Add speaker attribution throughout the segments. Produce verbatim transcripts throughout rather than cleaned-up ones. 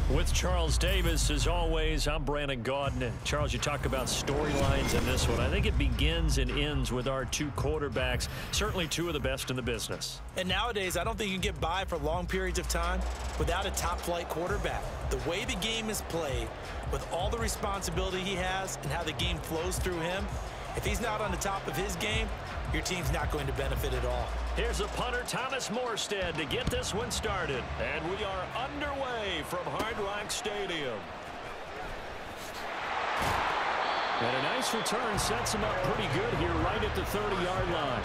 Speaker 1: With Charles Davis, as always, I'm Brandon Gaudin. Charles, you talk about storylines in this one. I think it begins and ends with our two quarterbacks, certainly two of the best in the business.
Speaker 2: And nowadays, I don't think you can get by for long periods of time without a top-flight quarterback. The way the game is played, with all the responsibility he has and how the game flows through him, if he's not on the top of his game, your team's not going to benefit at all.
Speaker 1: Here's a punter, Thomas Morstead, to get this one started. And we are underway from Hard Rock Stadium. And a nice return sets him up pretty good here right at the thirty-yard line.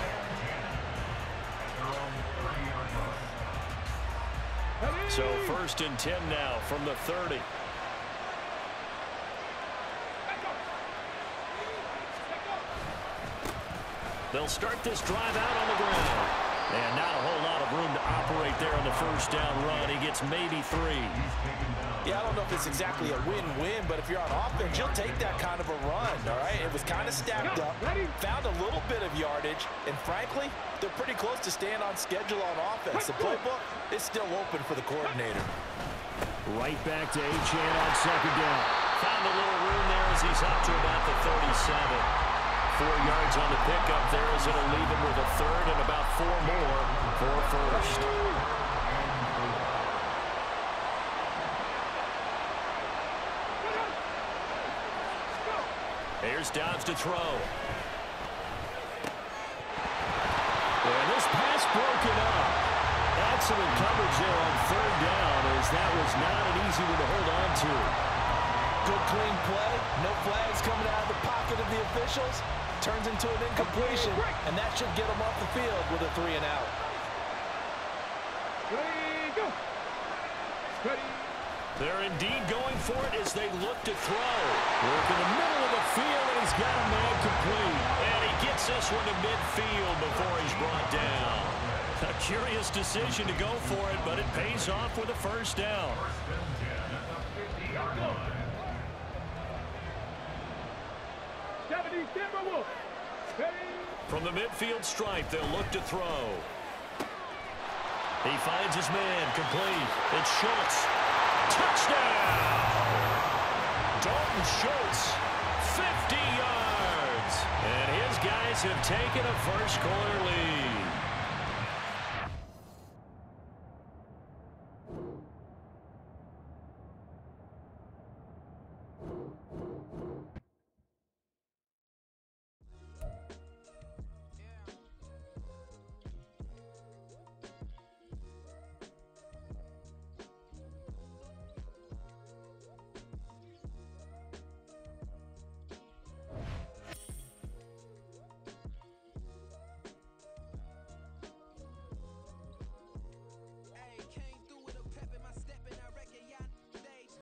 Speaker 1: So first and ten now from the thirty. They'll start this drive out on the ground. And not a whole lot of room to operate there on the first down run. He gets maybe three.
Speaker 2: Yeah, I don't know if it's exactly a win-win, but if you're on offense, you'll take that kind of a run, all right? It was kind of stacked up, found a little bit of yardage, and frankly, they're pretty close to staying on schedule on offense. The playbook is still open for the coordinator.
Speaker 1: Right back to Achane on second down. Found a little room there as he's up to about the thirty-seven. Four yards on the pickup there as it'll leave him with a third and about four more for first. Here's Dobbs to throw. And this pass broken up. Excellent coverage there on third down as that was not an easy one to hold on to.
Speaker 2: Good clean play. No flags coming out of the pocket of the officials. Turns into an incompletion, and that should get them off the field with a three and out.
Speaker 3: Ready, go. Ready.
Speaker 1: They're indeed going for it as they look to throw. Work in the middle of the field, and he's got a man complete. And he gets this one to midfield before he's brought down. A curious decision to go for it, but it pays off with a first down. From the midfield stripe, they'll look to throw. He finds his man, complete. It's Schultz. Touchdown! Dalton Schultz, fifty yards. And his guys have taken a first quarter lead.